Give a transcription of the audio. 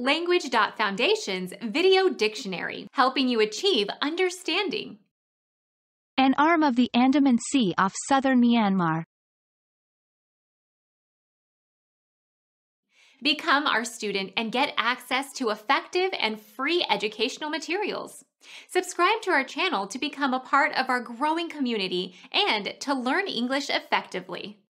Language.Foundation's Video Dictionary, helping you achieve understanding. An arm of the Andaman Sea off southern Myanmar. Become our student and get access to effective and free educational materials. Subscribe to our channel to become a part of our growing community and to learn English effectively.